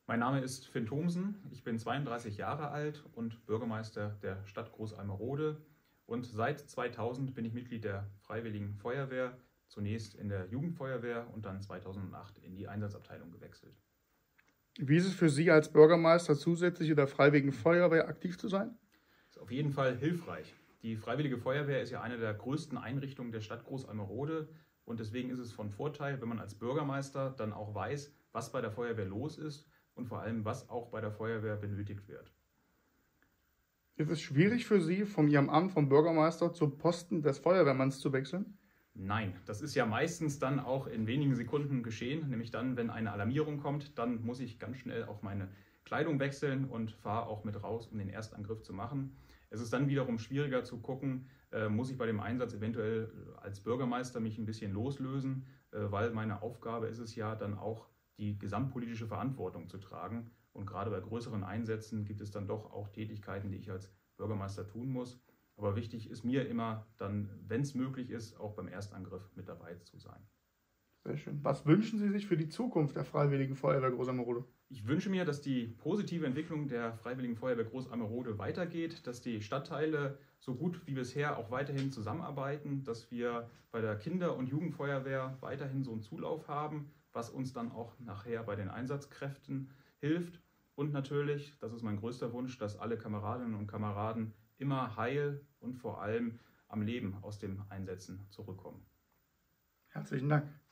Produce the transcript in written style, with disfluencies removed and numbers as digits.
Mein Name ist Finn Thomsen, ich bin 32 Jahre alt und Bürgermeister der Stadt Groß-Almerode und seit 2000 bin ich Mitglied der Freiwilligen Feuerwehr, zunächst in der Jugendfeuerwehr und dann 2008 in die Einsatzabteilung gewechselt. Wie ist es für Sie als Bürgermeister zusätzlich in der Freiwilligen Feuerwehr aktiv zu sein? Das ist auf jeden Fall hilfreich. Die Freiwillige Feuerwehr ist ja eine der größten Einrichtungen der Stadt Groß-Almerode und deswegen ist es von Vorteil, wenn man als Bürgermeister dann auch weiß, was bei der Feuerwehr los ist und vor allem, was auch bei der Feuerwehr benötigt wird. Ist es schwierig für Sie, von Ihrem Amt vom Bürgermeister zum Posten des Feuerwehrmanns zu wechseln? Nein, das ist ja meistens dann auch in wenigen Sekunden geschehen, nämlich dann, wenn eine Alarmierung kommt, dann muss ich ganz schnell auch meine Kleidung wechseln und fahre auch mit raus, um den Erstangriff zu machen. Es ist dann wiederum schwieriger zu gucken, muss ich bei dem Einsatz eventuell als Bürgermeister mich ein bisschen loslösen, weil meine Aufgabe ist es ja dann auch, die gesamtpolitische Verantwortung zu tragen. Und gerade bei größeren Einsätzen gibt es dann doch auch Tätigkeiten, die ich als Bürgermeister tun muss. Aber wichtig ist mir immer dann, wenn es möglich ist, auch beim Erstangriff mit dabei zu sein. Sehr schön. Was wünschen Sie sich für die Zukunft der Freiwilligen Feuerwehr Groß-Almerode? Ich wünsche mir, dass die positive Entwicklung der Freiwilligen Feuerwehr Groß-Almerode weitergeht, dass die Stadtteile so gut wie bisher auch weiterhin zusammenarbeiten, dass wir bei der Kinder- und Jugendfeuerwehr weiterhin so einen Zulauf haben, was uns dann auch nachher bei den Einsatzkräften hilft. Und natürlich, das ist mein größter Wunsch, dass alle Kameradinnen und Kameraden immer heil und vor allem am Leben aus den Einsätzen zurückkommen. Herzlichen Dank.